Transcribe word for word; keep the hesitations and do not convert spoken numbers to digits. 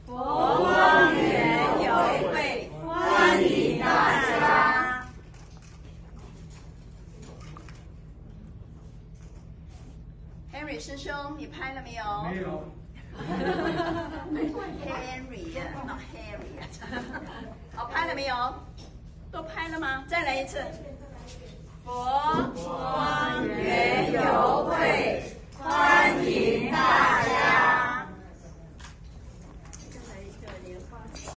佛光园游会，欢迎大家。Henry 师兄，你拍了没有？ 没有。 Henry 呀 ，not Harry 呀。好，拍了没有？都拍了吗？再来一次。佛光